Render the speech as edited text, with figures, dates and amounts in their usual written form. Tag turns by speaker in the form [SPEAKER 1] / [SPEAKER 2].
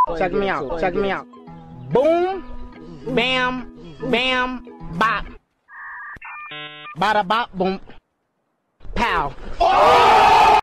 [SPEAKER 1] Check me out. Check me out. Boom, bam, bam, bop. Bada bop, boom, pow.